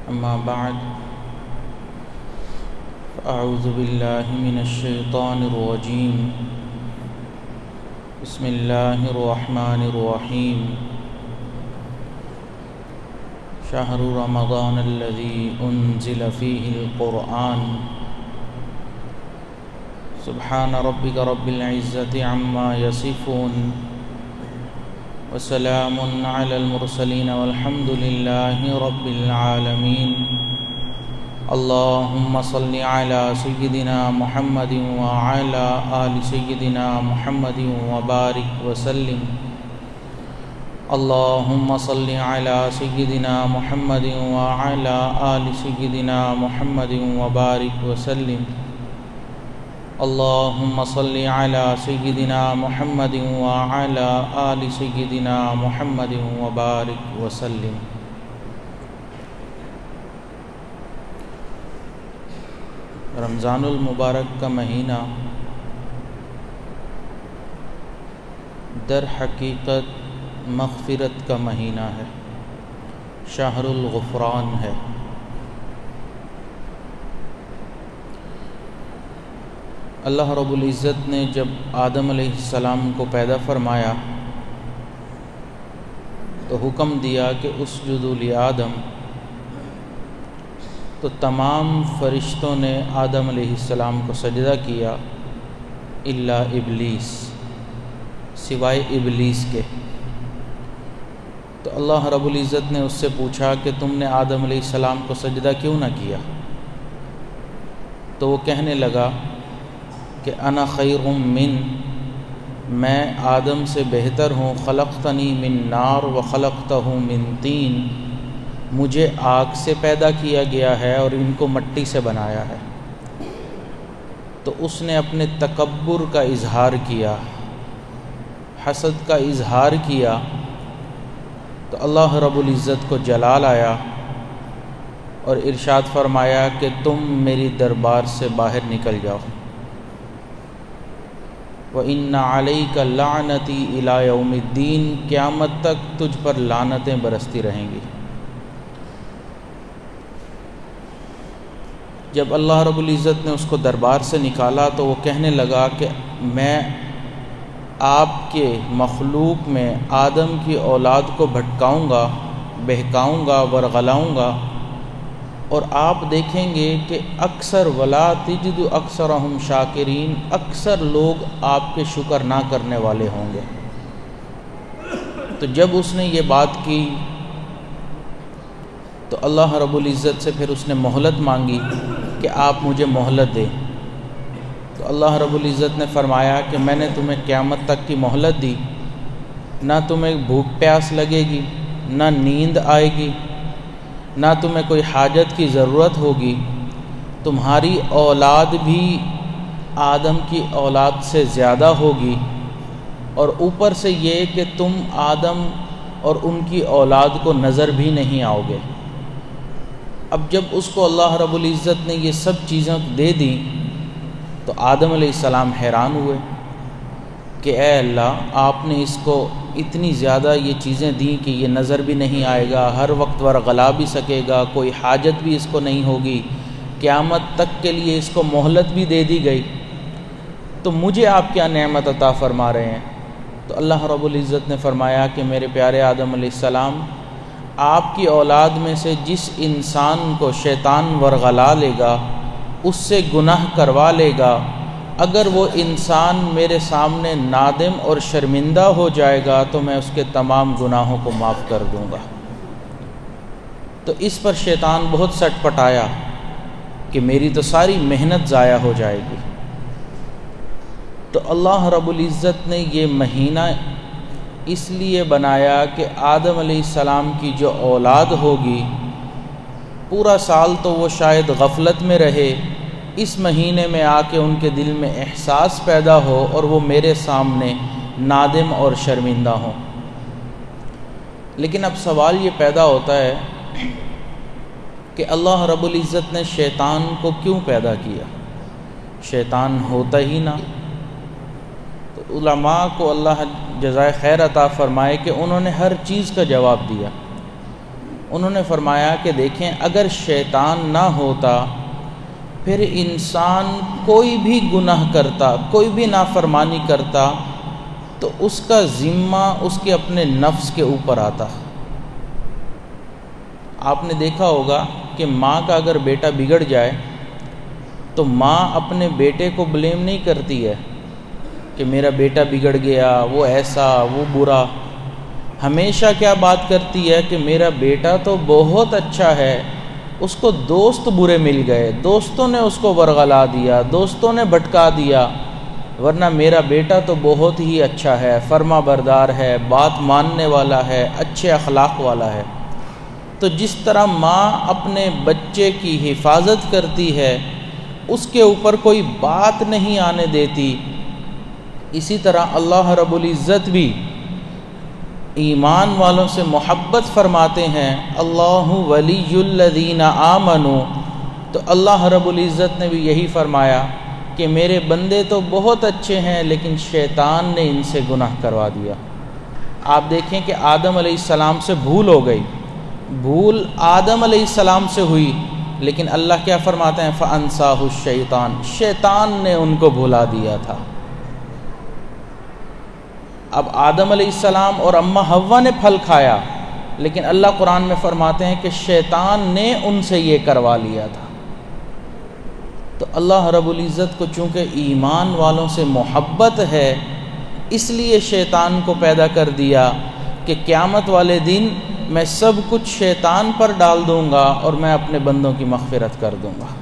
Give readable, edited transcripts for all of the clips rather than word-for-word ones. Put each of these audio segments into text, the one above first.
أما بعد فأعوذ بالله من الشيطان الرجيم بسم الله الرحمن الرحيم شهر رمضان الذي أنزل فيه القرآن سبحان ربك رب العزة عما يصفون وسلام على المرسلين والحمد لله رب العالمين اللهم صل على سيدنا محمد وعلى آل سيدنا محمد وبارك وسلم اللهم صل على سيدنا محمد وعلى آل سيدنا محمد وبارك وسلم اللهم صل على سيدنا محمد وعلى آل سيدنا محمد وبارك وسلم رمضان المبارک کا مہینہ در حقیقت مغفرت کا مہینہ ہے، شہر الغفران ہے۔ اللہ رب العزت نے جب آدم علیہ السلام کو پیدا فرمایا تو حکم دیا کہ اسجدوا لآدم، تو تمام فرشتوں نے آدم علیہ السلام کو سجدہ کیا الا ابلیس، سوائے ابلیس کے۔ تو اللہ رب العزت نے اس سے پوچھا کہ تم نے آدم علیہ السلام کو سجدہ کیوں نہ کیا؟ تو وہ کہنے لگا کہ انا خیر من، میں آدم سے بہتر ہوں، خلقتنی من نار و خلقتہ من طین، مجھے آگ سے پیدا کیا گیا ہے اور ان کو مٹی سے بنایا ہے۔ تو اس نے اپنے تکبر کا اظہار کیا، حسد کا اظہار کیا، تو اللہ رب العزت کو جلال آیا اور ارشاد فرمایا کہ تم میری دربار سے باہر نکل جاؤ۔ وَإِنَّ عَلَيْكَ لَعْنَتِي إِلَى يَوْمِ الدِّينِ، قیامت تک تجھ پر لعنتیں برستی رہیں گی۔ جب اللہ رب العزت نے اس کو دربار سے نکالا تو وہ کہنے لگا کہ میں آپ کے مخلوق میں آدم کی اولاد کو بھٹکاؤں گا، بہکاؤں گا، ورغلاؤں گا، اور آپ دیکھیں گے کہ اکثر ولا تجد اکثرہم شاکرین، اکثر لوگ آپ کے شکر نہ کرنے والے ہوں گے۔ تو جب اس نے یہ بات کی تو اللہ رب العزت سے پھر اس نے مہلت مانگی کہ آپ مجھے مہلت دیں۔ تو اللہ رب العزت نے فرمایا کہ میں نے تمہیں قیامت تک کی مہلت دی، نہ تمہیں بھوک پیاس لگے گی، نہ نیند آئے گی، نہ تمہیں کوئی حاجت کی ضرورت ہوگی، تمہاری اولاد بھی آدم کی اولاد سے زیادہ ہوگی، اور اوپر سے یہ کہ تم آدم اور ان کی اولاد کو نظر بھی نہیں آؤ گے۔ اب جب اس کو اللہ رب العزت نے یہ سب چیزیں دے دیں تو آدم علیہ السلام حیران ہوئے کہ اے اللہ، آپ نے اس کو اتنی زیادہ یہ چیزیں دیں کہ یہ نظر بھی نہیں آئے گا، ہر وقت ورغلا بھی سکے گا، کوئی حاجت بھی اس کو نہیں ہوگی، قیامت تک کے لیے اس کو مہلت بھی دے دی گئی، تو مجھے آپ کیا نعمت عطا فرما رہے ہیں؟ تو اللہ رب العزت نے فرمایا کہ میرے پیارے آدم علیہ السلام، آپ کی اولاد میں سے جس انسان کو شیطان ورغلا لے گا، اس سے گناہ کروا لے گا، اگر وہ انسان میرے سامنے نادم اور شرمندہ ہو جائے گا تو میں اس کے تمام گناہوں کو معاف کر دوں گا۔ تو اس پر شیطان بہت سٹ پٹایا کہ میری تو ساری محنت ضائع ہو جائے گی۔ تو اللہ رب العزت نے یہ مہینہ اس لیے بنایا کہ آدم علیہ السلام کی جو اولاد ہوگی، پورا سال تو وہ شاید غفلت میں رہے، اس مہینے میں آ کے ان کے دل میں احساس پیدا ہو اور وہ میرے سامنے نادم اور شرمندہ ہوں۔ لیکن اب سوال یہ پیدا ہوتا ہے کہ اللہ رب العزت نے شیطان کو کیوں پیدا کیا؟ شیطان ہوتا ہی نہ۔ تو علماء کو اللہ جزائے خیر عطا فرمائے کہ انہوں نے ہر چیز کا جواب دیا انہوں نے فرمایا کہ دیکھیں اگر شیطان نہ ہوتا پھر انسان کوئی بھی گناہ کرتا، کوئی بھی نافرمانی کرتا تو اس کا ذمہ اس کے اپنے نفس کے اوپر آتا۔ آپ نے دیکھا ہوگا کہ ماں کا اگر بیٹا بگڑ جائے تو ماں اپنے بیٹے کو بلیم نہیں کرتی ہے کہ میرا بیٹا بگڑ گیا، وہ ایسا، وہ برا۔ ہمیشہ کیا بات کرتی ہے کہ میرا بیٹا تو بہت اچھا ہے، اس کو دوست برے مل گئے، دوستوں نے اس کو ورغلا دیا، دوستوں نے بھٹکا دیا، ورنہ میرا بیٹا تو بہت ہی اچھا ہے، فرما بردار ہے، بات ماننے والا ہے، اچھے اخلاق والا ہے۔ تو جس طرح ماں اپنے بچے کی حفاظت کرتی ہے، اس کے اوپر کوئی بات نہیں آنے دیتی، اسی طرح اللہ رب العزت بھی ایمان والوں سے محبت فرماتے ہیں۔ اللہ ولی الذین آمنوا، تو اللہ رب العزت نے بھی یہی فرمایا کہ میرے بندے تو بہت اچھے ہیں لیکن شیطان نے ان سے گناہ کروا دیا۔ آپ دیکھیں کہ آدم علیہ السلام سے بھول ہو گئی، بھول آدم علیہ السلام سے ہوئی، لیکن اللہ کیا فرماتے ہیں؟ فَأَنْسَاهُ الشَّيْطَانُ، شیطان نے ان کو بھلا دیا تھا۔ اب آدم علیہ السلام اور اماں حوا نے پھل کھایا، لیکن اللہ قرآن میں فرماتے ہیں کہ شیطان نے ان سے یہ کروا لیا تھا۔ تو اللہ رب العزت کو چونکہ ایمان والوں سے محبت ہے، اس لیے شیطان کو پیدا کر دیا کہ قیامت والے دن میں سب کچھ شیطان پر ڈال دوں گا اور میں اپنے بندوں کی مغفرت کر دوں گا۔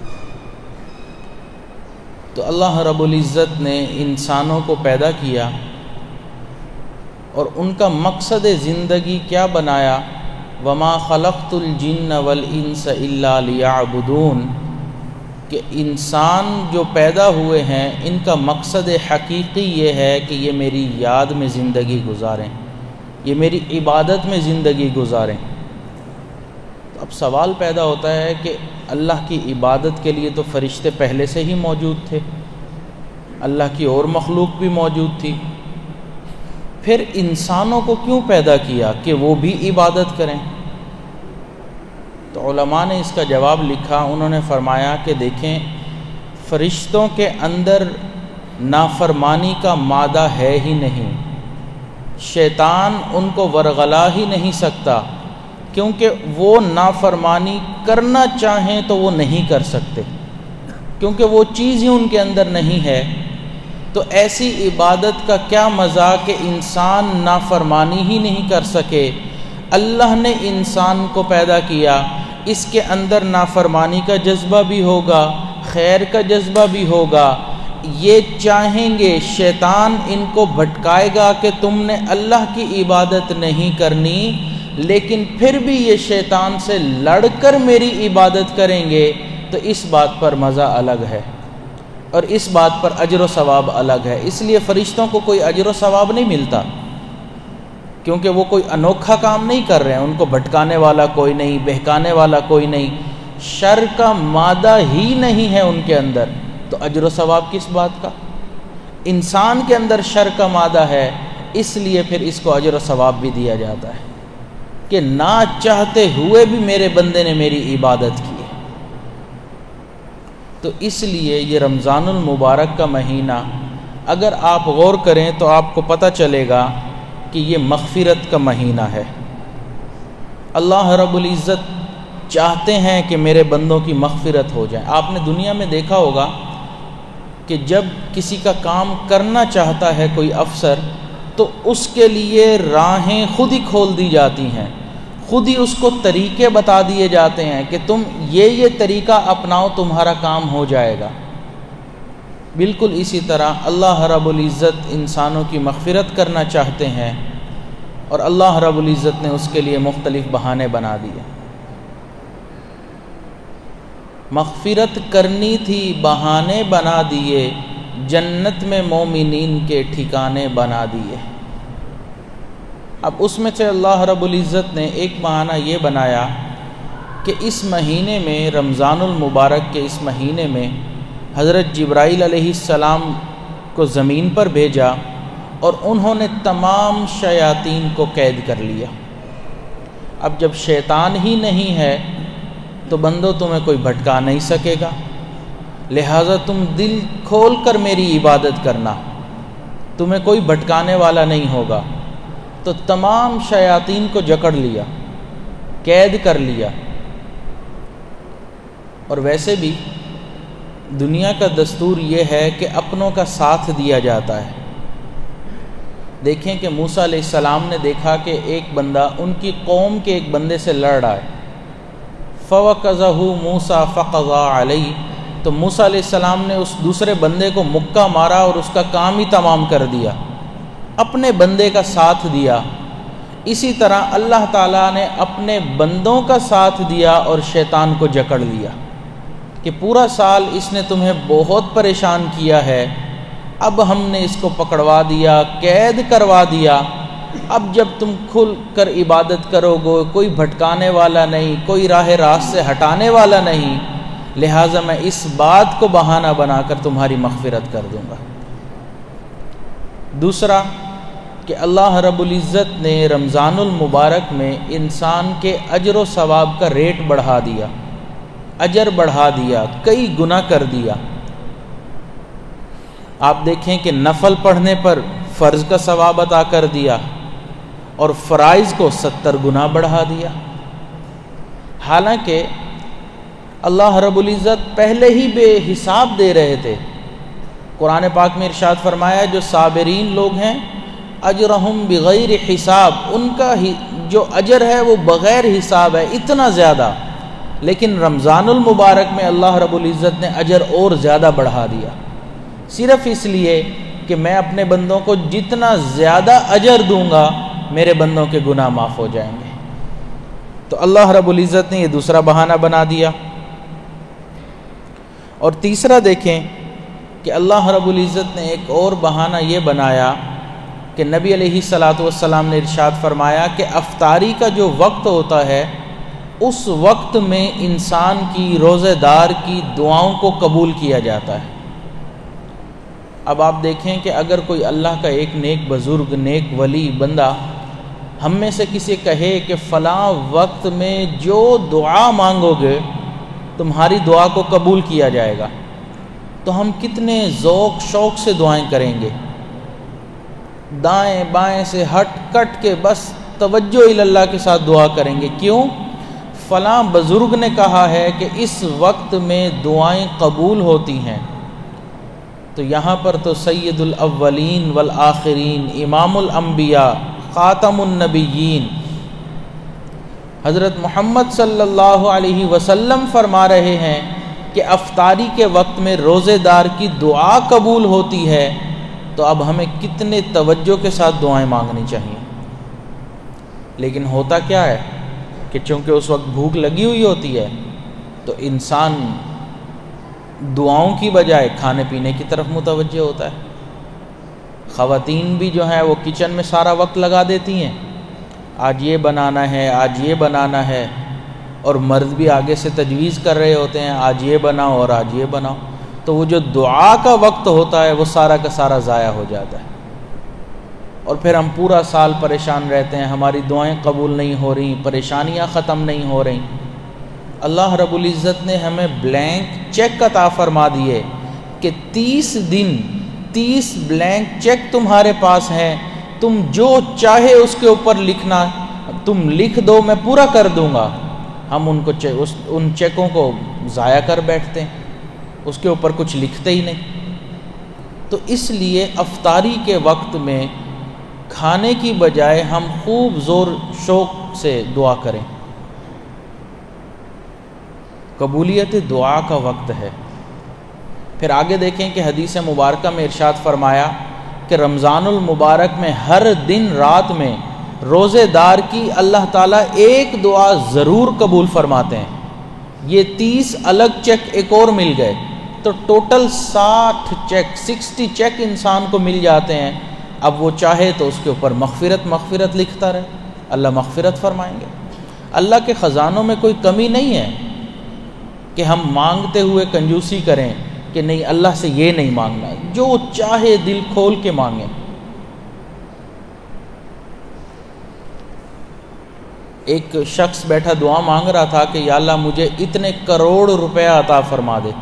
تو اللہ رب العزت نے انسانوں کو پیدا کیا اور ان کا مقصد زندگی کیا بنایا؟ وَمَا خَلَقْتُ الْجِنَّ وَالْإِنسَ إِلَّا لِيَعْبُدُونَ، کہ انسان جو پیدا ہوئے ہیں ان کا مقصد حقیقی یہ ہے کہ یہ میری یاد میں زندگی گزاریں، یہ میری عبادت میں زندگی گزاریں۔ تو اب سوال پیدا ہوتا ہے کہ اللہ کی عبادت کے لیے تو فرشتے پہلے سے ہی موجود تھے، اللہ کی اور مخلوق بھی موجود تھی، پھر انسانوں کو کیوں پیدا کیا کہ وہ بھی عبادت کریں؟ تو علماء نے اس کا جواب لکھا، انہوں نے فرمایا کہ دیکھیں فرشتوں کے اندر نافرمانی کا مادہ ہے ہی نہیں، شیطان ان کو ورغلا ہی نہیں سکتا، کیونکہ وہ نافرمانی کرنا چاہیں تو وہ نہیں کر سکتے، کیونکہ وہ چیز ہی ان کے اندر نہیں ہے۔ تو ایسی عبادت کا کیا مزہ کہ انسان نافرمانی ہی نہیں کر سکے۔ اللہ نے انسان کو پیدا کیا، اس کے اندر نافرمانی کا جذبہ بھی ہوگا، خیر کا جذبہ بھی ہوگا، یہ چاہیں گے، شیطان ان کو بھٹکائے گا کہ تم نے اللہ کی عبادت نہیں کرنی، لیکن پھر بھی یہ شیطان سے لڑ کر میری عبادت کریں گے، تو اس بات پر مزہ الگ ہے اور اس بات پر اجر و ثواب الگ ہے۔ اس لیے فرشتوں کو کوئی اجر و ثواب نہیں ملتا، کیونکہ وہ کوئی انوکھا کام نہیں کر رہے ہیں، ان کو بھٹکانے والا کوئی نہیں، بہکانے والا کوئی نہیں، شر کا مادہ ہی نہیں ہے ان کے اندر، تو اجر و ثواب کس بات کا؟ انسان کے اندر شر کا مادہ ہے، اس لیے پھر اس کو اجر و ثواب بھی دیا جاتا ہے کہ نہ چاہتے ہوئے بھی میرے بندے نے میری عبادت کی ہے۔ تو اس لیے یہ رمضان المبارک کا مہینہ اگر آپ غور کریں تو آپ کو پتہ چلے گا کہ یہ مغفرت کا مہینہ ہے۔ اللہ رب العزت چاہتے ہیں کہ میرے بندوں کی مغفرت ہو جائے۔ آپ نے دنیا میں دیکھا ہوگا کہ جب کسی کا کام کرنا چاہتا ہے کوئی افسر تو اس کے لیے راہیں خود ہی کھول دی جاتی ہیں، خود ہی اس کو طریقے بتا دیے جاتے ہیں کہ تم یہ طریقہ اپناؤ، تمہارا کام ہو جائے گا۔ بالکل اسی طرح اللہ رب العزت انسانوں کی مغفرت کرنا چاہتے ہیں اور اللہ رب العزت نے اس کے لیے مختلف بہانے بنا دیے۔ مغفرت کرنی تھی، بہانے بنا دیے، جنت میں مومنین کے ٹھکانے بنا دیے۔ اب اس میں سے اللہ رب العزت نے ایک بہانہ یہ بنایا کہ اس مہینے میں، رمضان المبارک کے اس مہینے میں، حضرت جبرائیل علیہ السلام کو زمین پر بھیجا اور انہوں نے تمام شیاطین کو قید کر لیا۔ اب جب شیطان ہی نہیں ہے تو بندو تمہیں کوئی بھٹکا نہیں سکے گا، لہٰذا تم دل کھول کر میری عبادت کرنا، تمہیں کوئی بھٹکانے والا نہیں ہوگا۔ تو تمام شیاطین کو جکڑ لیا، قید کر لیا۔ اور ویسے بھی دنیا کا دستور یہ ہے کہ اپنوں کا ساتھ دیا جاتا ہے۔ دیکھیں کہ موسیٰ علیہ السلام نے دیکھا کہ ایک بندہ ان کی قوم کے ایک بندے سے لڑ رہا ہے، فَوَكَزَهُ مُوسَى فَقَضَى عَلَيْهِ، تو موسیٰ علیہ السلام نے اس دوسرے بندے کو مکہ مارا اور اس کا کام ہی تمام کر دیا، اپنے بندے کا ساتھ دیا۔ اسی طرح اللہ تعالیٰ نے اپنے بندوں کا ساتھ دیا اور شیطان کو جکڑ لیا کہ پورا سال اس نے تمہیں بہت پریشان کیا ہے، اب ہم نے اس کو پکڑوا دیا، قید کروا دیا۔ اب جب تم کھل کر عبادت کرو گے، کوئی بھٹکانے والا نہیں، کوئی راہ راست سے ہٹانے والا نہیں، لہٰذا میں اس بات کو بہانہ بنا کر تمہاری مغفرت کر دوں گا۔ دوسرا کہ اللہ رب العزت نے رمضان المبارک میں انسان کے اجر و ثواب کا ریٹ بڑھا دیا، اجر بڑھا دیا، کئی گنا کر دیا۔ آپ دیکھیں کہ نفل پڑھنے پر فرض کا ثواب عطا کر دیا اور فرائض کو 70 گنا بڑھا دیا۔ حالانکہ اللہ رب العزت پہلے ہی بے حساب دے رہے تھے۔ قرآن پاک میں ارشاد فرمایا جو صابرین لوگ ہیں اجرہم بغیر حساب، ان کا جو اجر ہے وہ بغیر حساب ہے، اتنا زیادہ۔ لیکن رمضان المبارک میں اللہ رب العزت نے اجر اور زیادہ بڑھا دیا، صرف اس لیے کہ میں اپنے بندوں کو جتنا زیادہ اجر دوں گا میرے بندوں کے گناہ معاف ہو جائیں گے۔ تو اللہ رب العزت نے یہ دوسرا بہانہ بنا دیا۔ اور تیسرا دیکھیں کہ اللہ رب العزت نے ایک اور بہانہ یہ بنایا کہ نبی علیہ الصلاۃ والسلام نے ارشاد فرمایا کہ افطاری کا جو وقت ہوتا ہے اس وقت میں انسان کی روزہ دار کی دعاؤں کو قبول کیا جاتا ہے۔ اب آپ دیکھیں کہ اگر کوئی اللہ کا ایک نیک بزرگ، نیک ولی بندہ ہم میں سے کسی کہے کہ فلاں وقت میں جو دعا مانگو گے تمہاری دعا کو قبول کیا جائے گا، تو ہم کتنے ذوق شوق سے دعائیں کریں گے، دائیں بائیں سے ہٹ کٹ کے بس توجہ اللہ کے ساتھ دعا کریں گے۔ کیوں؟ فلاں بزرگ نے کہا ہے کہ اس وقت میں دعائیں قبول ہوتی ہیں۔ تو یہاں پر تو سید الاولین والآخرین، امام الانبیاء، خاتم النبیین حضرت محمد صلی اللہ علیہ وسلم فرما رہے ہیں کہ افطاری کے وقت میں روزے دار کی دعا قبول ہوتی ہے، تو اب ہمیں کتنے توجہ کے ساتھ دعائیں مانگنی چاہیے۔ لیکن ہوتا کیا ہے کہ چونکہ اس وقت بھوک لگی ہوئی ہوتی ہے تو انسان دعاؤں کی بجائے کھانے پینے کی طرف متوجہ ہوتا ہے۔ خواتین بھی جو ہیں وہ کچن میں سارا وقت لگا دیتی ہیں، آج یہ بنانا ہے، آج یہ بنانا ہے، اور مرد بھی آگے سے تجویز کر رہے ہوتے ہیں آج یہ بناؤ اور آج یہ بناؤ، تو وہ جو دعا کا وقت ہوتا ہے وہ سارا کا سارا ضائع ہو جاتا ہے، اور پھر ہم پورا سال پریشان رہتے ہیں، ہماری دعائیں قبول نہیں ہو رہی، پریشانیاں ختم نہیں ہو رہی۔ اللہ رب العزت نے ہمیں بلینک چیک عطا فرما دیے کہ 30 دن 30 بلینک چیک تمہارے پاس ہیں، تم جو چاہے اس کے اوپر لکھنا، تم لکھ دو میں پورا کر دوں گا۔ ہم ان چیکوں کو ضائع کر بیٹھتے ہیں، اس کے اوپر کچھ لکھتے ہی نہیں۔ تو اس لیے افطاری کے وقت میں کھانے کی بجائے ہم خوب زور شوق سے دعا کریں۔ قبولیت دعا کا وقت ہے۔ پھر آگے دیکھیں کہ حدیث مبارکہ میں ارشاد فرمایا کہ رمضان المبارک میں ہر دن رات میں روزے دار کی اللہ تعالیٰ ایک دعا ضرور قبول فرماتے ہیں۔ یہ 30 الگ چیک ایک اور مل گئے تو ٹوٹل 60 چیک انسان کو مل جاتے ہیں۔ اب وہ چاہے تو اس کے اوپر مغفرت لکھتا رہے، اللہ مغفرت فرمائیں گے۔ اللہ کے خزانوں میں کوئی کمی نہیں ہے کہ ہم مانگتے ہوئے کنجوسی کریں کہ نہیں اللہ سے یہ نہیں مانگنا، جو چاہے دل کھول کے مانگیں۔ ایک شخص بیٹھا دعا مانگ رہا تھا کہ یا اللہ مجھے اتنے کروڑ روپے عطا فرما دے،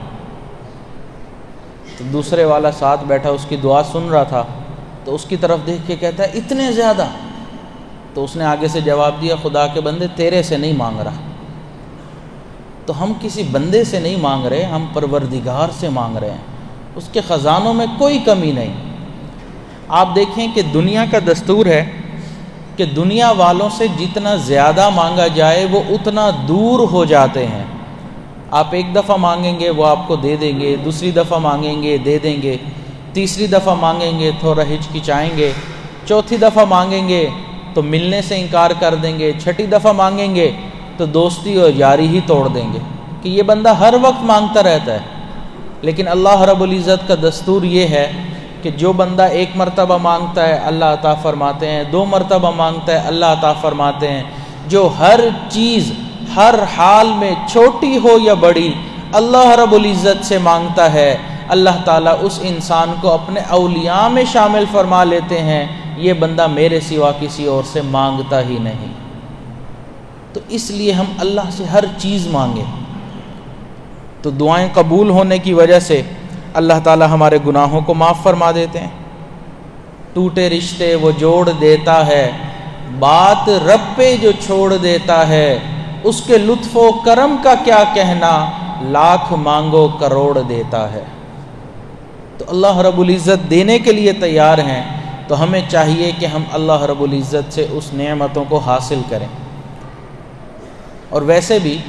تو دوسرے والا ساتھ بیٹھا اس کی دعا سن رہا تھا، تو اس کی طرف دیکھ کے کہتا ہے اتنے زیادہ؟ تو اس نے آگے سے جواب دیا خدا کے بندے تیرے سے نہیں مانگ رہا، تو ہم کسی بندے سے نہیں مانگ رہے، ہم پروردگار سے مانگ رہے ہیں، اس کے خزانوں میں کوئی کمی نہیں۔ آپ دیکھیں کہ دنیا کا دستور ہے کہ دنیا والوں سے جتنا زیادہ مانگا جائے وہ اتنا دور ہو جاتے ہیں۔ آپ ایک دفعہ مانگیں گے وہ آپ کو دے دیں گے، دوسری دفعہ مانگیں گے دے دیں گے، تیسری دفعہ مانگیں گے تھوڑا ہچکچائیں گے، چوتھی دفعہ مانگیں گے تو ملنے سے انکار کر دیں گے، چھٹی دفعہ مانگیں گے تو دوستی اور یاری ہی توڑ دیں گے کہ یہ بندہ ہر وقت مانگتا رہتا ہے۔ لیکن اللہ رب العزت کا دستور یہ ہے کہ جو بندہ ایک مرتبہ مانگتا ہے اللہ عطا فرماتے ہیں، دو مرتبہ مانگتا ہے اللہ عطا فرماتے ہیں، جو ہر چیز ہر حال میں چھوٹی ہو یا بڑی اللہ رب العزت سے مانگتا ہے، اللہ تعالیٰ اس انسان کو اپنے اولیاء میں شامل فرما لیتے ہیں، یہ بندہ میرے سوا کسی اور سے مانگتا ہی نہیں۔ تو اس لیے ہم اللہ سے ہر چیز مانگیں، تو دعائیں قبول ہونے کی وجہ سے اللہ تعالیٰ ہمارے گناہوں کو معاف فرما دیتے ہیں۔ ٹوٹے رشتے وہ جوڑ دیتا ہے، بات رب پہ جو چھوڑ دیتا ہے، اس کے لطف و کرم کا کیا کہنا، لاکھ مانگو کروڑ دیتا ہے۔ تو اللہ رب العزت دینے کے لیے تیار ہیں، تو ہمیں چاہیے کہ ہم اللہ رب العزت سے اس نعمتوں کو حاصل کریں۔ اور ویسے بھی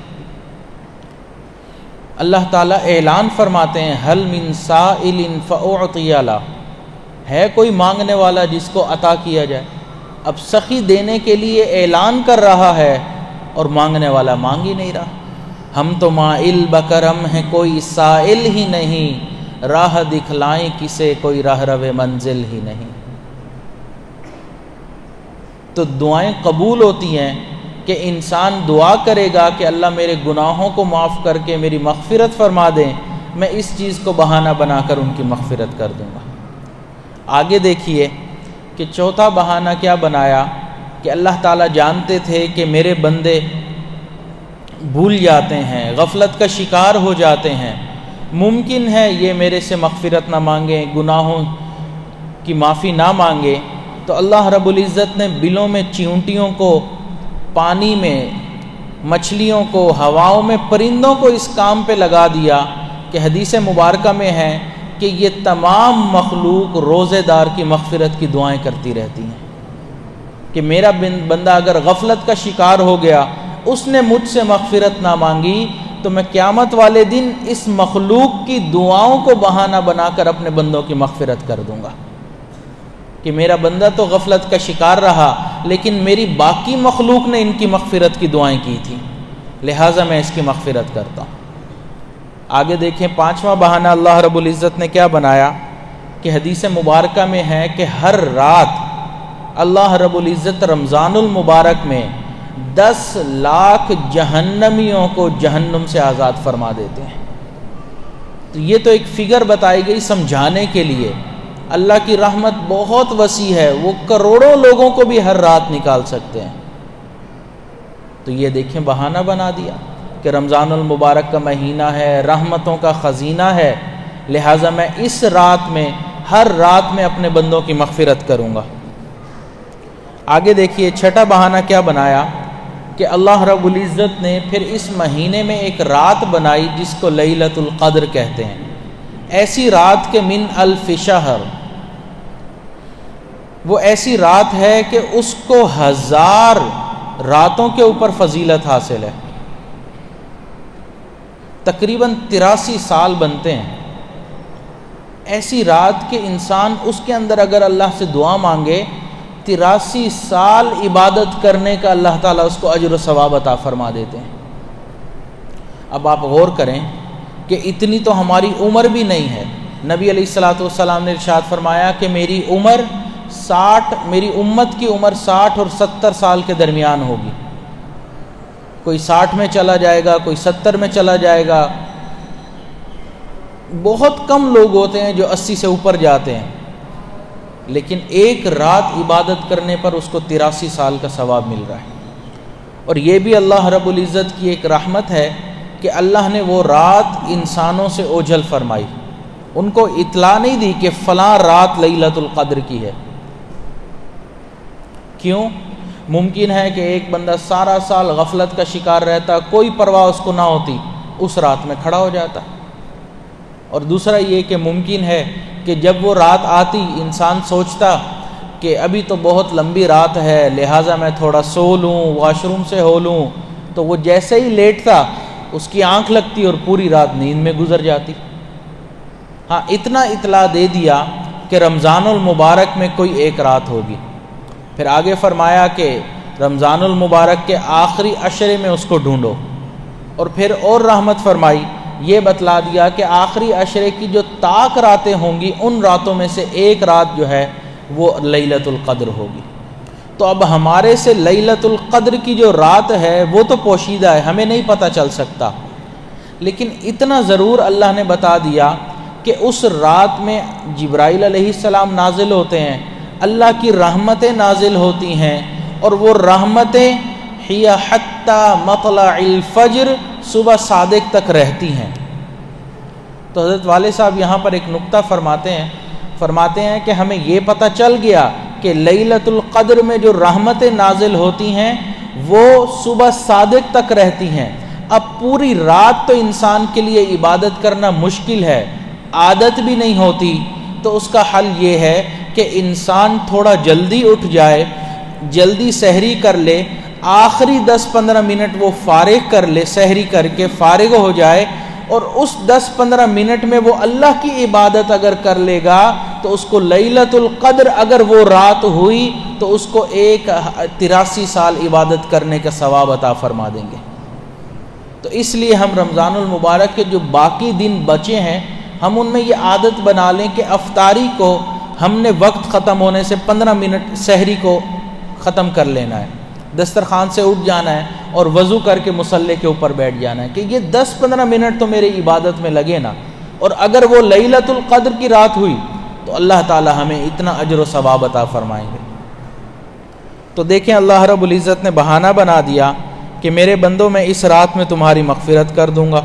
اللہ تعالیٰ اعلان فرماتے ہیں حل من سائل فأعطی لہ، ہے کوئی مانگنے والا جس کو عطا کیا جائے۔ اب سخی دینے کے لیے اعلان کر رہا ہے اور مانگنے والا مانگ ہی نہیں رہا۔ ہم تو مائل بکرم ہیں کوئی سائل ہی نہیں، راہ دکھلائیں کسے کوئی راہ رو منزل ہی نہیں۔ تو دعائیں قبول ہوتی ہیں کہ انسان دعا کرے گا کہ اللہ میرے گناہوں کو معاف کر کے میری مغفرت فرما دیں، میں اس چیز کو بہانہ بنا کر ان کی مغفرت کر دوں گا۔ آگے دیکھیے کہ چوتھا بہانہ کیا بنایا کہ اللہ تعالیٰ جانتے تھے کہ میرے بندے بھول جاتے ہیں، غفلت کا شکار ہو جاتے ہیں، ممکن ہے یہ میرے سے مغفرت نہ مانگیں، گناہوں کی معافی نہ مانگیں، تو اللہ رب العزت نے بلوں میں چیونٹیوں کو، پانی میں مچھلیوں کو، ہواؤں میں پرندوں کو اس کام پہ لگا دیا کہ حدیث مبارکہ میں ہے کہ یہ تمام مخلوق روزے دار کی مغفرت کی دعائیں کرتی رہتی ہیں کہ میرا بندہ اگر غفلت کا شکار ہو گیا، اس نے مجھ سے مغفرت نہ مانگی، تو میں قیامت والے دن اس مخلوق کی دعاؤں کو بہانہ بنا کر اپنے بندوں کی مغفرت کر دوں گا کہ میرا بندہ تو غفلت کا شکار رہا لیکن میری باقی مخلوق نے ان کی مغفرت کی دعائیں کی تھیں، لہٰذا میں اس کی مغفرت کرتا ہوں۔ آگے دیکھیں پانچواں بہانہ اللہ رب العزت نے کیا بنایا کہ حدیث مبارکہ میں ہے کہ ہر رات اللہ رب العزت رمضان المبارک میں 10 لاکھ جہنمیوں کو جہنم سے آزاد فرما دیتے ہیں۔ تو یہ تو ایک فگر بتائی گئی سمجھانے کے لیے، اللہ کی رحمت بہت وسیع ہے، وہ کروڑوں لوگوں کو بھی ہر رات نکال سکتے ہیں۔ تو یہ دیکھیں بہانہ بنا دیا کہ رمضان المبارک کا مہینہ ہے، رحمتوں کا خزینہ ہے، لہٰذا میں اس رات میں ہر رات میں اپنے بندوں کی مغفرت کروں گا۔ آگے دیکھیے چھٹا بہانہ کیا بنایا کہ اللہ رب العزت نے پھر اس مہینے میں ایک رات بنائی جس کو لیلۃ القدر کہتے ہیں، ایسی رات کے من الف شہر، وہ ایسی رات ہے کہ اس کو 1000 راتوں کے اوپر فضیلت حاصل ہے، تقریباً 83 سال بنتے ہیں۔ ایسی رات کہ انسان اس کے اندر اگر اللہ سے دعا مانگے 83 سال عبادت کرنے کا اللہ تعالیٰ اس کو اجر و ثواب عطا فرما دیتے ہیں۔ اب آپ غور کریں کہ اتنی تو ہماری عمر بھی نہیں ہے۔ نبی علیہ الصلوۃ والسلام نے ارشاد فرمایا کہ میری امت کی عمر 60 اور 70 سال کے درمیان ہوگی، کوئی 60 میں چلا جائے گا، کوئی 70 میں چلا جائے گا، بہت کم لوگ ہوتے ہیں جو 80 سے اوپر جاتے ہیں، لیکن ایک رات عبادت کرنے پر اس کو 83 سال کا ثواب مل رہا ہے۔ اور یہ بھی اللہ رب العزت کی ایک رحمت ہے کہ اللہ نے وہ رات انسانوں سے اوجھل فرمائی، ان کو اطلاع نہیں دی کہ فلاں رات لیلۃ القدر کی ہے۔ کیوں؟ ممکن ہے کہ ایک بندہ سارا سال غفلت کا شکار رہتا، کوئی پرواہ اس کو نہ ہوتی، اس رات میں کھڑا ہو جاتا۔ اور دوسرا یہ کہ ممکن ہے کہ جب وہ رات آتی انسان سوچتا کہ ابھی تو بہت لمبی رات ہے، لہٰذا میں تھوڑا سو لوں، واش روم سے ہو لوں، تو وہ جیسے ہی لیٹتا اس کی آنکھ لگتی اور پوری رات نیند میں گزر جاتی۔ ہاں، اتنا اطلاع دے دیا کہ رمضان المبارک میں کوئی ایک رات ہوگی۔ پھر آگے فرمایا کہ رمضان المبارک کے آخری عشرے میں اس کو ڈھونڈو، اور پھر اور رحمت فرمائی، یہ بتلا دیا کہ آخری عشرے کی جو طاق راتیں ہوں گی ان راتوں میں سے ایک رات جو ہے وہ لیلۃ القدر ہوگی۔ تو اب ہمارے سے لیلۃ القدر کی جو رات ہے وہ تو پوشیدہ ہے، ہمیں نہیں پتہ چل سکتا، لیکن اتنا ضرور اللہ نے بتا دیا کہ اس رات میں جبرائیل علیہ السلام نازل ہوتے ہیں، اللہ کی رحمتیں نازل ہوتی ہیں، اور وہ رحمتیں ہی حتی مطلع الفجر، صبح صادق تک رہتی ہیں۔ تو حضرت والد صاحب یہاں پر ایک نقطہ فرماتے ہیں کہ ہمیں یہ پتہ چل گیا کہ لیلۃ القدر میں جو رحمتیں نازل ہوتی ہیں وہ صبح صادق تک رہتی ہیں۔ اب پوری رات تو انسان کے لیے عبادت کرنا مشکل ہے، عادت بھی نہیں ہوتی، تو اس کا حل یہ ہے کہ انسان تھوڑا جلدی اٹھ جائے، جلدی سحری کر لے، آخری 10-15 منٹ وہ فارغ کر لے، سحری کر کے فارغ ہو جائے، اور اس 10-15 منٹ میں وہ اللہ کی عبادت اگر کر لے گا تو اس کو لیلۃ القدر اگر وہ رات ہوئی تو اس کو 83 سال عبادت کرنے کا ثواب عطا فرما دیں گے۔ تو اس لیے ہم رمضان المبارک کے جو باقی دن بچے ہیں ہم ان میں یہ عادت بنا لیں کہ افطاری کو ہم نے وقت ختم ہونے سے 15 منٹ سحری کو ختم کر لینا ہے، دسترخوان سے اٹھ جانا ہے اور وضو کر کے مصلی کے اوپر بیٹھ جانا ہے کہ یہ 10-15 منٹ تو میری عبادت میں لگے نا، اور اگر وہ لیلۃ القدر کی رات ہوئی تو اللہ تعالی ہمیں اتنا اجر و ثواب عطا فرمائیں گے۔ تو دیکھیں اللہ رب العزت نے بہانہ بنا دیا کہ میرے بندوں میں اس رات میں تمہاری مغفرت کر دوں گا۔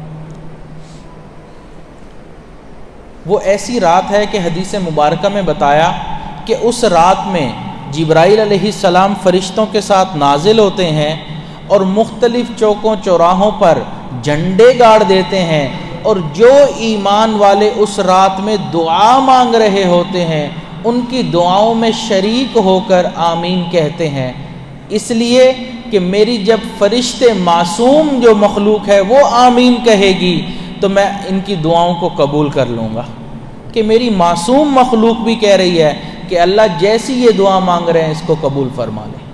وہ ایسی رات ہے کہ حدیث مبارکہ میں بتایا کہ اس رات میں جبرائیل علیہ السلام فرشتوں کے ساتھ نازل ہوتے ہیں اور مختلف چوکوں چوراہوں پر جھنڈے گاڑ دیتے ہیں، اور جو ایمان والے اس رات میں دعا مانگ رہے ہوتے ہیں ان کی دعاؤں میں شریک ہو کر آمین کہتے ہیں، اس لیے کہ میری جب فرشتے معصوم جو مخلوق ہے وہ آمین کہے گی تو میں ان کی دعاؤں کو قبول کر لوں گا، کہ میری معصوم مخلوق بھی کہہ رہی ہے کہ اللہ جیسی یہ دعا مانگ رہے ہیں اس کو قبول فرما لے۔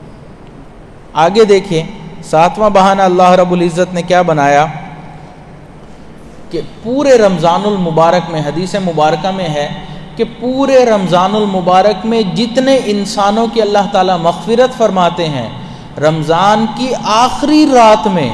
آگے دیکھیں 7واں بہانہ اللہ رب العزت نے کیا بنایا کہ پورے رمضان المبارک میں، حدیث مبارکہ میں ہے کہ پورے رمضان المبارک میں جتنے انسانوں کی اللہ تعالیٰ مغفرت فرماتے ہیں، رمضان کی آخری رات میں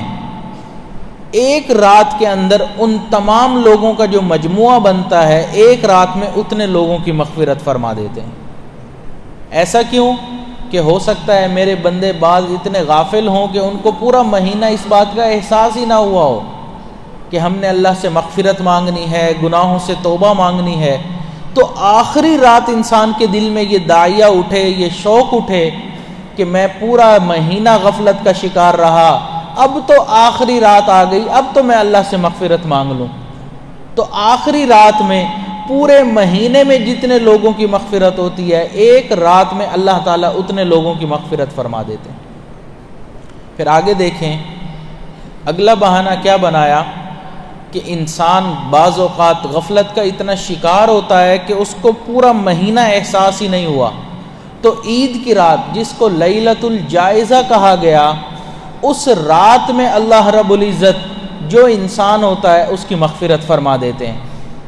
ایک رات کے اندر ان تمام لوگوں کا جو مجموعہ بنتا ہے ایک رات میں اتنے لوگوں کی مغفرت فرما دیتے ہیں۔ ایسا کیوں؟ کہ ہو سکتا ہے میرے بندے بعض اتنے غافل ہوں کہ ان کو پورا مہینہ اس بات کا احساس ہی نہ ہوا ہو کہ ہم نے اللہ سے مغفرت مانگنی ہے، گناہوں سے توبہ مانگنی ہے، تو آخری رات انسان کے دل میں یہ داعیہ اٹھے، یہ شوق اٹھے کہ میں پورا مہینہ غفلت کا شکار رہا، اب تو آخری رات آ گئی، اب تو میں اللہ سے مغفرت مانگ لوں۔ تو آخری رات میں پورے مہینے میں جتنے لوگوں کی مغفرت ہوتی ہے ایک رات میں اللہ تعالیٰ اتنے لوگوں کی مغفرت فرما دیتے ہیں۔ پھر آگے دیکھیں اگلا بہانہ کیا بنایا کہ انسان بعض اوقات غفلت کا اتنا شکار ہوتا ہے کہ اس کو پورا مہینہ احساس ہی نہیں ہوا، تو عید کی رات جس کو لیلۃ الجائزہ کہا گیا، اس رات میں اللہ رب العزت جو انسان ہوتا ہے اس کی مغفرت فرما دیتے ہیں۔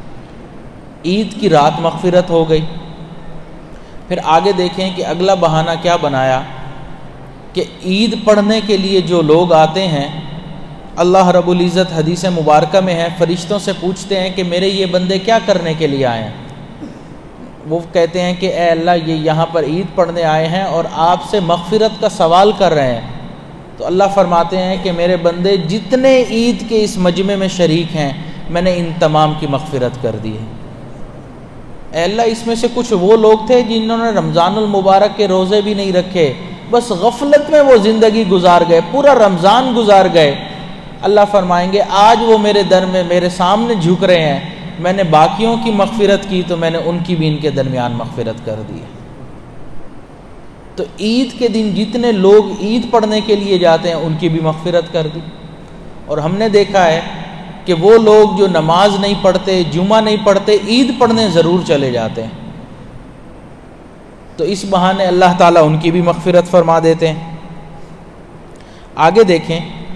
عید کی رات مغفرت ہو گئی۔ پھر آگے دیکھیں کہ اگلا بہانہ کیا بنایا کہ عید پڑھنے کے لیے جو لوگ آتے ہیں، اللہ رب العزت حدیث مبارکہ میں ہے فرشتوں سے پوچھتے ہیں کہ میرے یہ بندے کیا کرنے کے لیے آئے ہیں؟ وہ کہتے ہیں کہ اے اللہ یہ یہاں پر عید پڑھنے آئے ہیں اور آپ سے مغفرت کا سوال کر رہے ہیں۔ تو اللہ فرماتے ہیں کہ میرے بندے جتنے عید کے اس مجمع میں شریک ہیں میں نے ان تمام کی مغفرت کر دی ہے۔ اے اللہ اس میں سے کچھ وہ لوگ تھے جنہوں نے رمضان المبارک کے روزے بھی نہیں رکھے، بس غفلت میں وہ زندگی گزار گئے، پورا رمضان گزار گئے، اللہ فرمائیں گے آج وہ میرے در میں میرے سامنے جھک رہے ہیں، میں نے باقیوں کی مغفرت کی تو میں نے ان کی بھی ان کے درمیان مغفرت کر دی ہے۔ تو عید کے دن جتنے لوگ عید پڑھنے کے لیے جاتے ہیں ان کی بھی مغفرت کر دی۔ اور ہم نے دیکھا ہے کہ وہ لوگ جو نماز نہیں پڑھتے، جمعہ نہیں پڑھتے، عید پڑھنے ضرور چلے جاتے ہیں، تو اس بہانے اللہ تعالیٰ ان کی بھی مغفرت فرما دیتے ہیں۔ آگے دیکھیں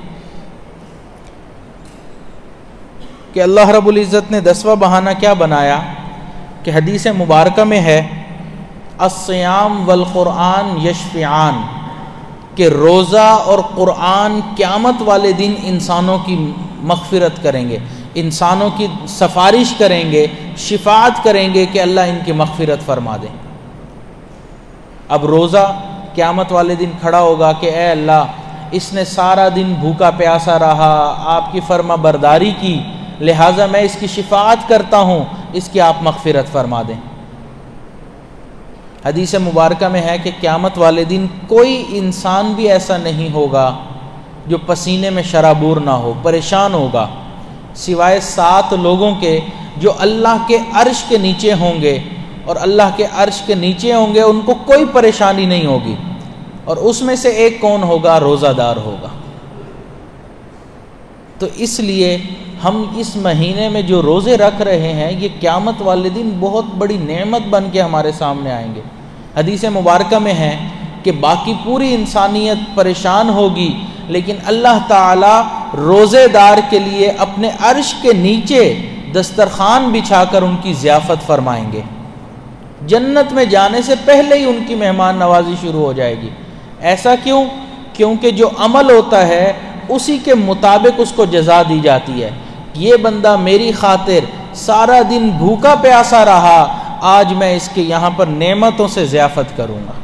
کہ اللہ رب العزت نے 10واں بہانہ کیا بنایا کہ حدیث مبارکہ میں ہے الصیام والقرآن یشفعان، کہ روزہ اور قرآن قیامت والے دن انسانوں کی مغفرت کریں گے، انسانوں کی سفارش کریں گے، شفاعت کریں گے کہ اللہ ان کی مغفرت فرما دیں۔ اب روزہ قیامت والے دن کھڑا ہوگا کہ اے اللہ اس نے سارا دن بھوکا پیاسا رہا، آپ کی فرما برداری کی، لہٰذا میں اس کی شفاعت کرتا ہوں، اس کی آپ مغفرت فرما دیں۔ حدیث مبارکہ میں ہے کہ قیامت والے دن کوئی انسان بھی ایسا نہیں ہوگا جو پسینے میں شرابور نہ ہو، پریشان ہوگا، سوائے 7 لوگوں کے جو اللہ کے عرش کے نیچے ہوں گے، اور اللہ کے عرش کے نیچے ہوں گے، ان کو کوئی پریشانی نہیں ہوگی، اور اس میں سے ایک کون ہوگا؟ روزہ دار ہوگا۔ تو اس لیے ہم اس مہینے میں جو روزے رکھ رہے ہیں یہ قیامت والے دن بہت بڑی نعمت بن کے ہمارے سامنے آئیں گے۔ حدیث مبارکہ میں ہے کہ باقی پوری انسانیت پریشان ہوگی، لیکن اللہ تعالیٰ روزے دار کے لیے اپنے عرش کے نیچے دسترخوان بچھا کر ان کی ضیافت فرمائیں گے۔ جنت میں جانے سے پہلے ہی ان کی مہمان نوازی شروع ہو جائے گی۔ ایسا کیوں؟ کیونکہ جو عمل ہوتا ہے اسی کے مطابق اس کو جزا دی جاتی ہے۔ یہ بندہ میری خاطر سارا دن بھوکا پیاسا رہا، آج میں اس کے یہاں پر نعمتوں سے ضیافت کروں گا۔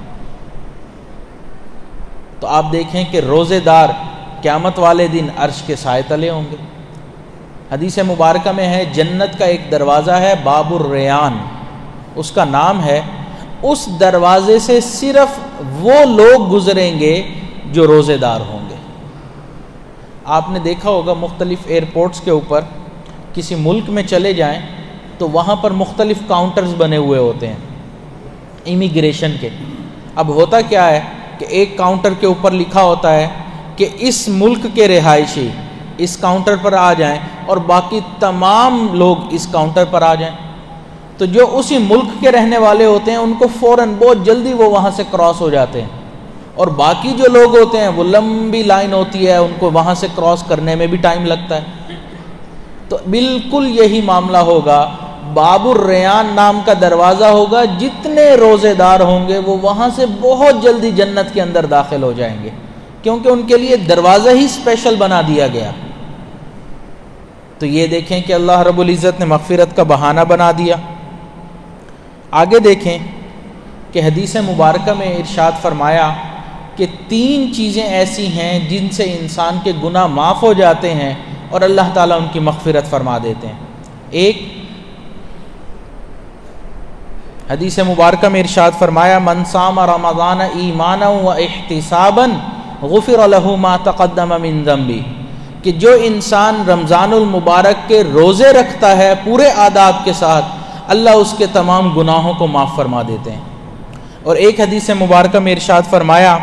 تو آپ دیکھیں کہ روزے دار قیامت والے دن عرش کے سائے تلے ہوں گے۔ حدیث مبارکہ میں ہے جنت کا ایک دروازہ ہے باب الریان، اس کا نام ہے، اس دروازے سے صرف وہ لوگ گزریں گے جو روزے دار ہوں گے۔ آپ نے دیکھا ہوگا مختلف ایئرپورٹس کے اوپر کسی ملک میں چلے جائیں تو وہاں پر مختلف کاؤنٹرز بنے ہوئے ہوتے ہیں امیگریشن کے۔ اب ہوتا کیا ہے کہ ایک کاؤنٹر کے اوپر لکھا ہوتا ہے کہ اس ملک کے رہائشی اس کاؤنٹر پر آ جائیں اور باقی تمام لوگ اس کاؤنٹر پر آ جائیں۔ تو جو اسی ملک کے رہنے والے ہوتے ہیں ان کو فوراً بہت جلدی وہ وہاں سے کراس ہو جاتے ہیں، اور باقی جو لوگ ہوتے ہیں وہ لمبی لائن ہوتی ہے، ان کو وہاں سے کراس کرنے میں بھی ٹائم لگتا ہے۔ تو بالکل یہی معاملہ ہوگا، باب الریان نام کا دروازہ ہوگا، جتنے روزے دار ہوں گے وہ وہاں سے بہت جلدی جنت کے اندر داخل ہو جائیں گے، کیونکہ ان کے لیے دروازہ ہی اسپیشل بنا دیا گیا۔ تو یہ دیکھیں کہ اللہ رب العزت نے مغفرت کا بہانہ بنا دیا۔ آگے دیکھیں کہ حدیث مبارکہ میں ارشاد فرمایا کہ 3 چیزیں ایسی ہیں جن سے انسان کے گناہ معاف ہو جاتے ہیں اور اللہ تعالیٰ ان کی مغفرت فرما دیتے ہیں۔ ایک، حدیث مبارکہ میں ارشاد فرمایا من صام رمضان ایمانا و احتسابا غفر له ما تقدم من ذنبی، کہ جو انسان رمضان المبارک کے روزے رکھتا ہے پورے آداب کے ساتھ، اللہ اس کے تمام گناہوں کو معاف فرما دیتے ہیں۔ اور ایک حدیث مبارکہ میں ارشاد فرمایا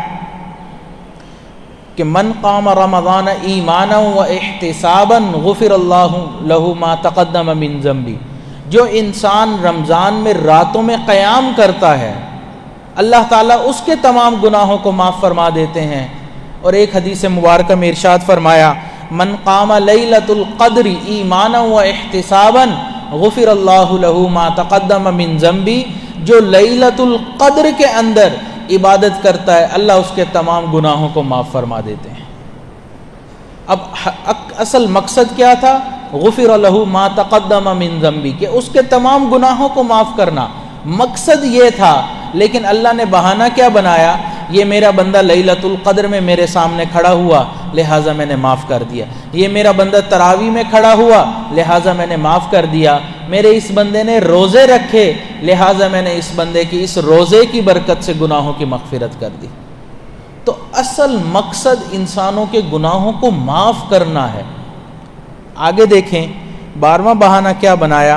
کہ من قام رمضان ایمانا و احتسابا غفر اللہ له ما تقدم من ذنبی، جو انسان رمضان میں راتوں میں قیام کرتا ہے اللہ تعالیٰ اس کے تمام گناہوں کو معاف فرما دیتے ہیں۔ اور ایک حدیث مبارکہ میں ارشاد فرمایا من قام لیلۃ القدر ایمانا و احتسابا غفر اللہ له ما تقدم من ذنبی، جو لیلۃ القدر کے اندر عبادت کرتا ہے اللہ اس کے تمام گناہوں کو معاف فرما دیتے ہیں۔ اب اصل مقصد کیا تھا؟ غفر له ما تقدم من ذنبی، کہ اس کے تمام گناہوں کو معاف کرنا، مقصد یہ تھا، لیکن اللہ نے بہانہ کیا بنایا یہ میرا بندہ لیلۃ القدر میں میرے سامنے کھڑا ہوا لہٰذا میں نے معاف کر دیا، یہ میرا بندہ تراویح میں کھڑا ہوا لہٰذا میں نے معاف کر دیا، میرے اس بندے نے روزے رکھے لہٰذا میں نے اس بندے کی اس روزے کی برکت سے گناہوں کی مغفرت کر دی۔ تو اصل مقصد انسانوں کے گناہوں کو معاف کرنا ہے۔ آگے دیکھیں 12واں بہانہ کیا بنایا،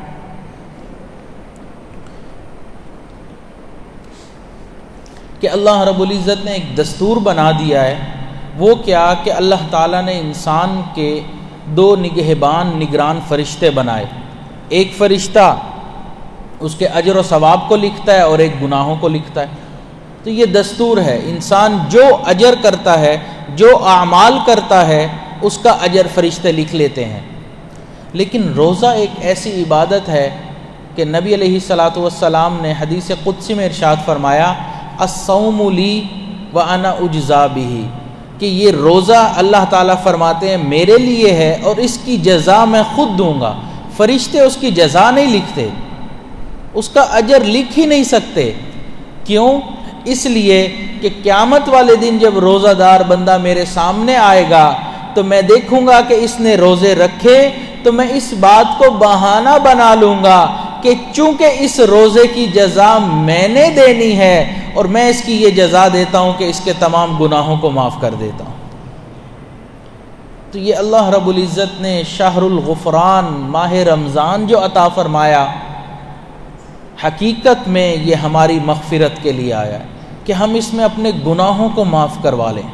کہ اللہ رب العزت نے ایک دستور بنا دیا ہے، وہ کیا کہ اللہ تعالیٰ نے انسان کے 2 نگران فرشتے بنائے، ایک فرشتہ اس کے اجر و ثواب کو لکھتا ہے اور ایک گناہوں کو لکھتا ہے۔ تو یہ دستور ہے، انسان جو اجر کرتا ہے، جو اعمال کرتا ہے، اس کا اجر فرشتے لکھ لیتے ہیں۔ لیکن روزہ ایک ایسی عبادت ہے کہ نبی علیہ الصلاۃ والسلام نے حدیث قدسی میں ارشاد فرمایا الصوم لی وانا اجزا بہ، کہ یہ روزہ اللہ تعالیٰ فرماتے ہیں میرے لیے ہے اور اس کی جزا میں خود دوں گا۔ فرشتے اس کی جزا نہیں لکھتے، اس کا اجر لکھ ہی نہیں سکتے۔ کیوں؟ اس لیے کہ قیامت والے دن جب روزہ دار بندہ میرے سامنے آئے گا تو میں دیکھوں گا کہ اس نے روزے رکھے، تو میں اس بات کو بہانہ بنا لوں گا کہ چونکہ اس روزے کی جزا میں نے دینی ہے اور میں اس کی یہ جزا دیتا ہوں کہ اس کے تمام گناہوں کو معاف کر دیتا ہوں۔ تو یہ اللہ رب العزت نے شہر الغفران، ماہ رمضان جو عطا فرمایا، حقیقت میں یہ ہماری مغفرت کے لیے آیا ہے کہ ہم اس میں اپنے گناہوں کو معاف کروا لیں۔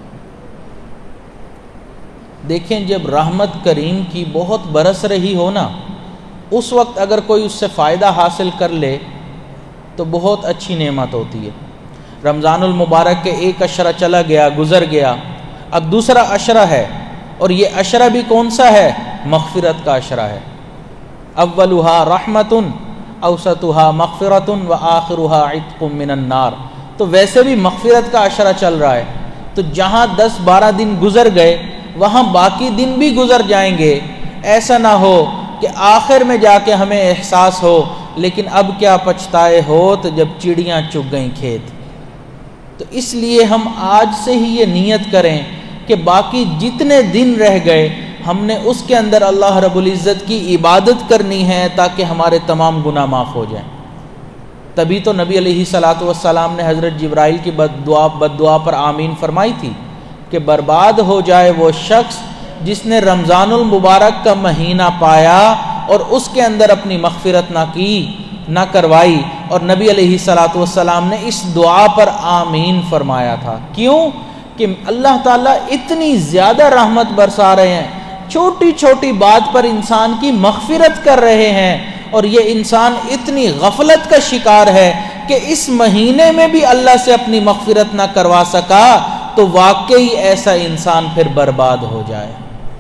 دیکھیں جب رحمت کریم کی بہت برس رہی ہو نا، اس وقت اگر کوئی اس سے فائدہ حاصل کر لے تو بہت اچھی نعمت ہوتی ہے۔ رمضان المبارک کے ایک عشرہ چلا گیا، گزر گیا، اب دوسرا عشرہ ہے، اور یہ عشرہ بھی کون سا ہے؟ مغفرت کا عشرہ ہے۔ اولھا رحمت اوسطھا مغفرۃ وآخرھا عتق من النار۔ تو ویسے بھی مغفرت کا عشرہ چل رہا ہے، تو جہاں 10-12 دن گزر گئے وہاں باقی دن بھی گزر جائیں گے۔ ایسا نہ ہو کہ آخر میں جا کے ہمیں احساس ہو لیکن اب کیا پچھتائے ہوت جب چڑیاں چگ گئیں کھیت۔ تو اس لیے ہم آج سے ہی یہ نیت کریں کہ باقی جتنے دن رہ گئے ہم نے اس کے اندر اللہ رب العزت کی عبادت کرنی ہے تاکہ ہمارے تمام گناہ معاف ہو جائیں۔ تبھی تو نبی علیہ الصلاۃ والسلام نے حضرت جبرائیل کی بد دعا پر آمین فرمائی تھی کہ برباد ہو جائے وہ شخص جس نے رمضان المبارک کا مہینہ پایا اور اس کے اندر اپنی مغفرت نہ کروائی۔ اور نبی علیہ الصلاۃ والسلام نے اس دعا پر آمین فرمایا تھا۔ کیوں؟ کہ اللہ تعالیٰ اتنی زیادہ رحمت برسا رہے ہیں، چھوٹی چھوٹی بات پر انسان کی مغفرت کر رہے ہیں، اور یہ انسان اتنی غفلت کا شکار ہے کہ اس مہینے میں بھی اللہ سے اپنی مغفرت نہ کروا سکا، تو واقعی ایسا انسان پھر برباد ہو جائے۔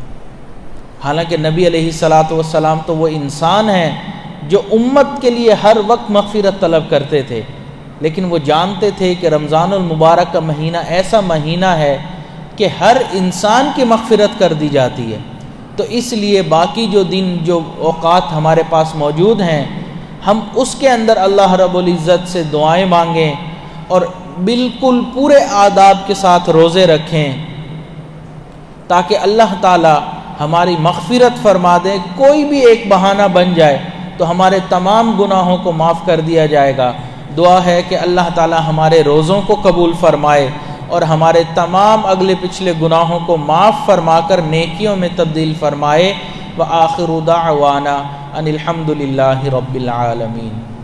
حالانکہ نبی علیہ الصلاۃ والسلام تو وہ انسان ہیں جو امت کے لیے ہر وقت مغفرت طلب کرتے تھے، لیکن وہ جانتے تھے کہ رمضان المبارک کا مہینہ ایسا مہینہ ہے کہ ہر انسان کی مغفرت کر دی جاتی ہے۔ تو اس لیے باقی جو دن، جو اوقات ہمارے پاس موجود ہیں، ہم اس کے اندر اللہ رب العزت سے دعائیں مانگیں اور بالکل پورے آداب کے ساتھ روزے رکھیں تاکہ اللہ تعالی ہماری مغفرت فرما دے۔ کوئی بھی ایک بہانہ بن جائے تو ہمارے تمام گناہوں کو معاف کر دیا جائے گا۔ دعا ہے کہ اللہ تعالی ہمارے روزوں کو قبول فرمائے اور ہمارے تمام اگلے پچھلے گناہوں کو معاف فرما کر نیکیوں میں تبدیل فرمائے۔ وآخر دعوانا ان الحمد للہ رب العالمین۔